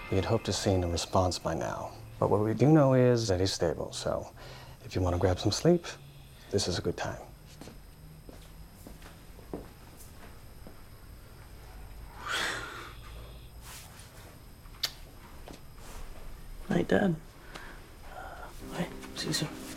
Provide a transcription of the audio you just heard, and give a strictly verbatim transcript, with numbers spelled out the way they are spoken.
We had hoped to see a response by now. But what we do know is that he's stable, so if you want to grab some sleep, this is a good time. Night, Dad. Uh, bye. See you soon.